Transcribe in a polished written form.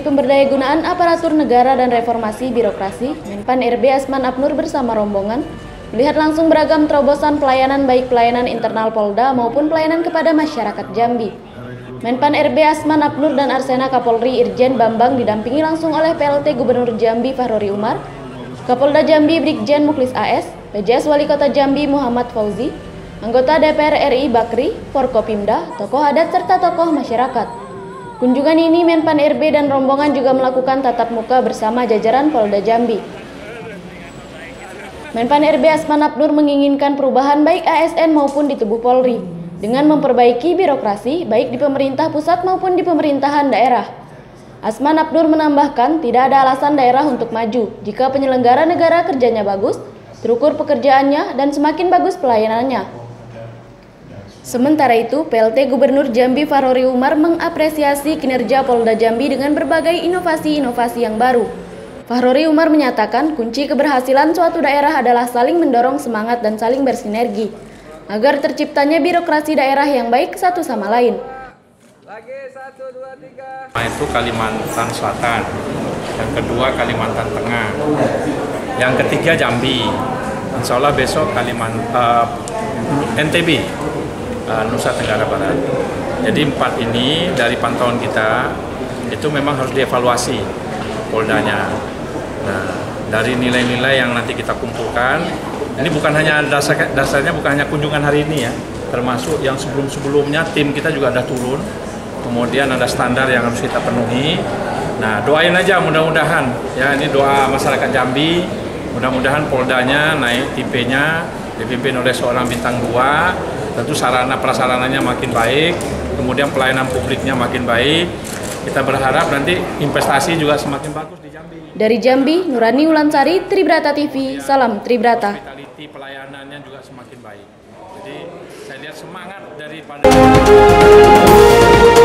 Pemberdayagunaan Aparatur Negara dan Reformasi Birokrasi, Menpan RB Asman Abnur bersama rombongan melihat langsung beragam terobosan pelayanan baik pelayanan internal Polda maupun pelayanan kepada masyarakat Jambi. Menpan RB Asman Abnur dan Arsena Kapolri Irjen Bambang didampingi langsung oleh PLT Gubernur Jambi Fahrori Umar, Kapolda Jambi Brigjen Mukhlis AS, PJS Wali Kota Jambi Muhammad Fauzi, anggota DPR RI Bakri, Forkopimda, tokoh adat serta tokoh masyarakat. Kunjungan ini Menpan RB dan rombongan juga melakukan tatap muka bersama jajaran Polda Jambi. Menpan RB Asman Abnur menginginkan perubahan baik ASN maupun di tubuh Polri dengan memperbaiki birokrasi baik di pemerintah pusat maupun di pemerintahan daerah. Asman Abnur menambahkan tidak ada alasan daerah untuk maju jika penyelenggara negara kerjanya bagus, terukur pekerjaannya, dan semakin bagus pelayanannya. Sementara itu, PLT Gubernur Jambi Fahrori Umar mengapresiasi kinerja Polda Jambi dengan berbagai inovasi-inovasi yang baru. Fahrori Umar menyatakan kunci keberhasilan suatu daerah adalah saling mendorong semangat dan saling bersinergi, agar terciptanya birokrasi daerah yang baik satu sama lain. Lagi 1, 2, 3. Itu Kalimantan Selatan, yang kedua Kalimantan Tengah, yang ketiga Jambi, insya Allah besok NTB, Nusa Tenggara Barat. Jadi 4 ini dari pantauan kita itu memang harus dievaluasi Poldanya. Nah, dari nilai-nilai yang nanti kita kumpulkan, ini bukan hanya dasarnya bukan hanya kunjungan hari ini ya, termasuk yang sebelum-sebelumnya tim kita juga ada turun. Kemudian ada standar yang harus kita penuhi. Nah, doain aja mudah-mudahan ya, ini doa masyarakat Jambi, mudah-mudahan Poldanya naik tipenya, dipimpin oleh seorang bintang 2. Tentu sarana prasarananya makin baik, kemudian pelayanan publiknya makin baik. Kita berharap nanti investasi juga semakin bagus di Jambi. Dari Jambi, Nurani Ulansari, Tribrata TV, salam Tribrata. Hospitality pelayanannya juga semakin baik. Jadi saya lihat semangat daripada